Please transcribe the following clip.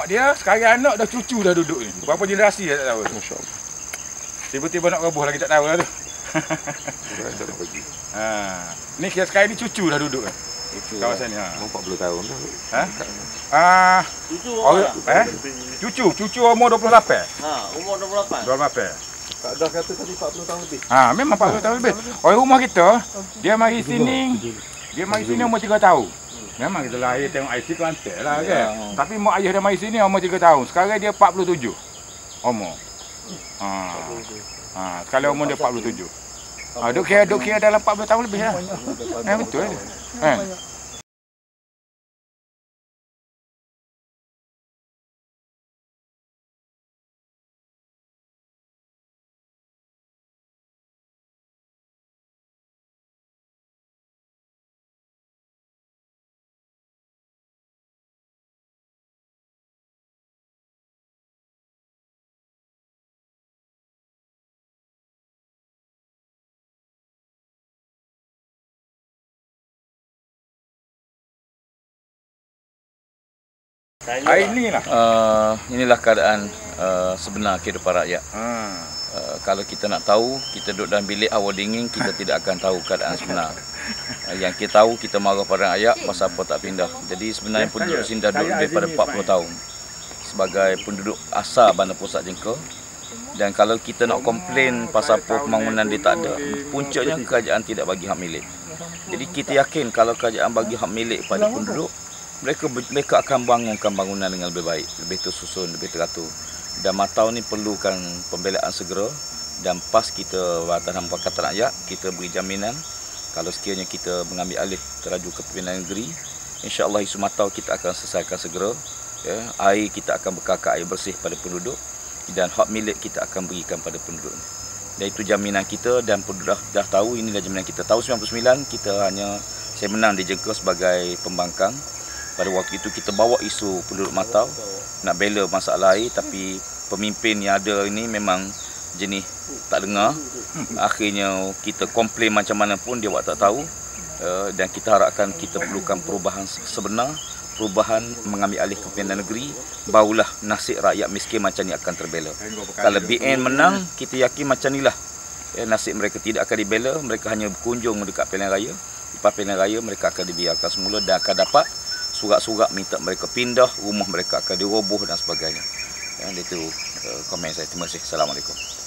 dia, sekarang anak dah cucu dah duduk ni. Berapa generasi dah tak tahu. Masya-Allah. Tiba-tiba nak roboh lagi tak tahu lah tu. Ni kira sekarang ni cucu dah duduk kan. Kawasan ni. Umur 40 tahun dah. Cucu orang Cucu umur 28. umur 28. 28. Tak dah kata tadi 40 tahun lebih. Memang 40 tahun lebih. Orang rumah kita, dia mari sini umur 3 tahun. Memang kita lahir tengok IC Kelantan lah kan. Tapi mak ayah dia mari sini umur 3 tahun. Sekarang dia 47 umur. Sekarang umur dia 47. Duk kira dalam 40 tahun lebih lah. Betul. Inilah keadaan sebenar kehidupan rakyat. Kalau kita nak tahu, kita duduk dalam bilik awal dingin, kita tidak akan tahu keadaan sebenar. Yang kita tahu, kita marah pada rakyat pasal apa tak pindah. Jadi sebenarnya penduduk sini dah duduk daripada 40 tahun sebagai penduduk asal Bandar Pusat Jengka. Dan kalau kita nak komplain pasal apa pembangunan dia tak ada, puncaknya kerajaan tidak bagi hak milik. Jadi kita yakin kalau kerajaan bagi hak milik pada penduduk, mereka akan bangunkan bangunan dengan lebih baik, lebih tersusun, lebih teratur. Dan Matau ni perlukan pembelaan segera, dan PAS kita Badan Pakatan Rakyat, kita beri jaminan kalau sekiranya kita mengambil alih teraju kepimpinan negeri, insya-Allah isu Matau kita akan selesaikan segera. Air kita akan bekalkan air bersih pada penduduk, dan hak milik kita akan berikan pada penduduk. Dan itu jaminan kita, dan penduduk dah tahu inilah jaminan kita. Tahun 99 saya menang di Jengka sebagai pembangkang. Pada waktu itu kita bawa isu penduduk Matau nak bela masalah air, tapi pemimpin yang ada ini memang jenis tak dengar. Akhirnya kita komplain macam mana pun dia buat tak tahu. Dan kita harapkan kita perlukan perubahan sebenar, perubahan mengambil alih kepimpinan negeri, barulah nasib rakyat miskin macam ni akan terbela. Kalau BN menang, kita yakin macam inilah nasib mereka tidak akan dibela. Mereka hanya berkunjung dekat pilihan raya. Lepas pilihan raya mereka akan dibiarkan semula dan akan dapat surat-surat minta mereka pindah, rumah mereka akan diroboh dan sebagainya. Itu komen saya. Terima kasih. Assalamualaikum.